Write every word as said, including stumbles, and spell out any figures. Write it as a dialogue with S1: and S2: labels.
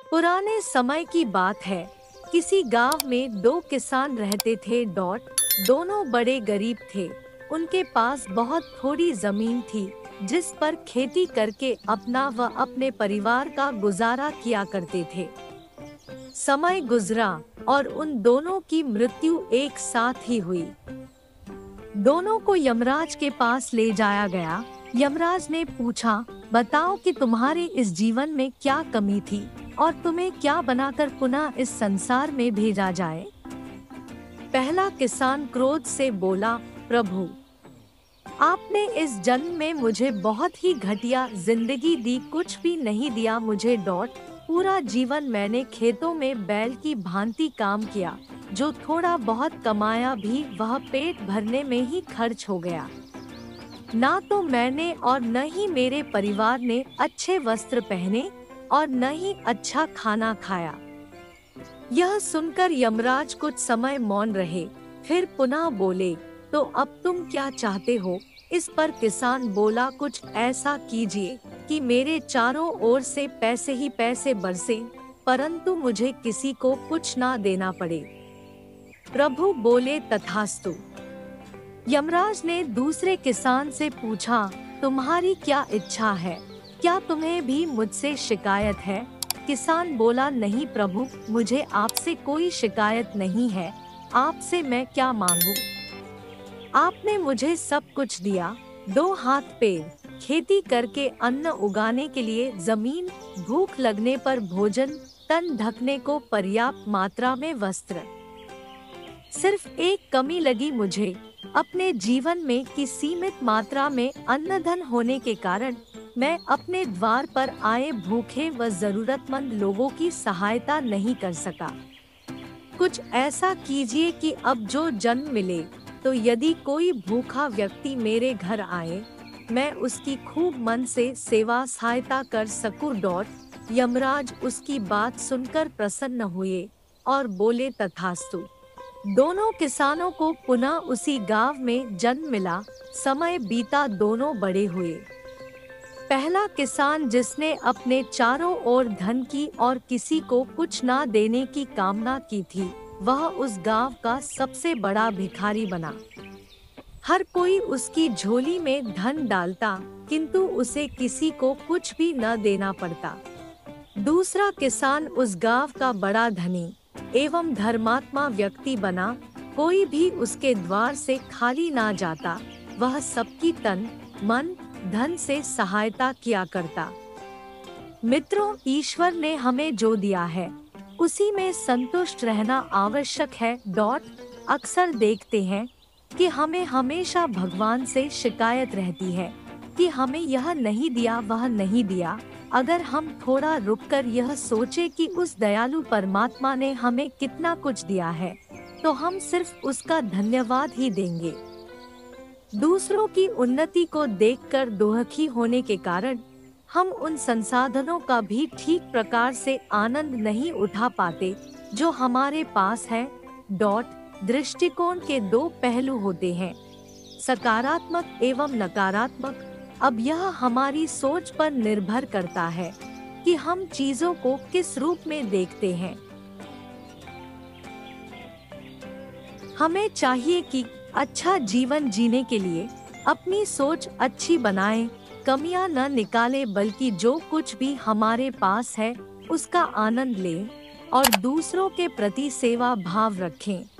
S1: पुराने समय की बात है। किसी गांव में दो किसान रहते थे। डॉट दोनों बड़े गरीब थे। उनके पास बहुत थोड़ी जमीन थी, जिस पर खेती करके अपना व अपने परिवार का गुजारा किया करते थे। समय गुजरा और उन दोनों की मृत्यु एक साथ ही हुई। दोनों को यमराज के पास ले जाया गया। यमराज ने पूछा, बताओ कि तुम्हारे इस जीवन में क्या कमी थी और तुम्हें क्या बनाकर पुनः इस संसार में भेजा जाए। पहला किसान क्रोध से बोला, प्रभु, आपने इस जन्म में मुझे बहुत ही घटिया जिंदगी दी, कुछ भी नहीं दिया मुझे। डॉट पूरा जीवन मैंने खेतों में बैल की भांति काम किया। जो थोड़ा बहुत कमाया भी वह पेट भरने में ही खर्च हो गया। ना तो मैंने और न ही मेरे परिवार ने अच्छे वस्त्र पहने और न ही अच्छा खाना खाया। यह सुनकर यमराज कुछ समय मौन रहे, फिर पुनः बोले, तो अब तुम क्या चाहते हो। इस पर किसान बोला, कुछ ऐसा कीजिए कि मेरे चारों ओर से पैसे ही पैसे बरसे, परंतु मुझे किसी को कुछ ना देना पड़े। प्रभु बोले, तथास्तु। यमराज ने दूसरे किसान से पूछा, तुम्हारी क्या इच्छा है, क्या तुम्हें भी मुझसे शिकायत है। किसान बोला, नहीं प्रभु, मुझे आपसे कोई शिकायत नहीं है। आपसे मैं क्या मांगूं? आपने मुझे सब कुछ दिया, दो हाथ पैर, खेती करके अन्न उगाने के लिए जमीन, भूख लगने पर भोजन, तन ढकने को पर्याप्त मात्रा में वस्त्र। सिर्फ एक कमी लगी मुझे अपने जीवन में कि सीमित मात्रा में अन्न धन होने के कारण मैं अपने द्वार पर आए भूखे व जरूरतमंद लोगों की सहायता नहीं कर सका। कुछ ऐसा कीजिए कि अब जो जन्म मिले तो यदि कोई भूखा व्यक्ति मेरे घर आए, मैं उसकी खूब मन से सेवा सहायता कर सकूं। डॉट यमराज उसकी बात सुनकर प्रसन्न हुए और बोले, तथास्तु। दोनों किसानों को पुनः उसी गांव में जन्म मिला। समय बीता, दोनों बड़े हुए। पहला किसान जिसने अपने चारों ओर धन की और किसी को कुछ ना देने की कामना की थी, वह उस गांव का सबसे बड़ा भिखारी बना। हर कोई उसकी झोली में धन डालता, किंतु उसे किसी को कुछ भी न देना पड़ता। दूसरा किसान उस गांव का बड़ा धनी एवं धर्मात्मा व्यक्ति बना। कोई भी उसके द्वार से खाली ना जाता। वह सबकी तन मन धन से सहायता किया करता। मित्रों, ईश्वर ने हमें जो दिया है उसी में संतुष्ट रहना आवश्यक है। डॉट अक्सर देखते हैं कि हमें हमेशा भगवान से शिकायत रहती है कि हमें यह नहीं दिया, वह नहीं दिया। अगर हम थोड़ा रुककर यह सोचे कि उस दयालु परमात्मा ने हमें कितना कुछ दिया है, तो हम सिर्फ उसका धन्यवाद ही देंगे। दूसरों की उन्नति को देखकर दुखी होने के कारण हम उन संसाधनों का भी ठीक प्रकार से आनंद नहीं उठा पाते जो हमारे पास है। डॉट दृष्टिकोण के दो पहलू होते हैं, सकारात्मक एवं नकारात्मक। अब यह हमारी सोच पर निर्भर करता है कि हम चीजों को किस रूप में देखते हैं। हमें चाहिए कि अच्छा जीवन जीने के लिए अपनी सोच अच्छी बनाएं, कमियां न निकालें, बल्कि जो कुछ भी हमारे पास है उसका आनंद लें और दूसरों के प्रति सेवा भाव रखें।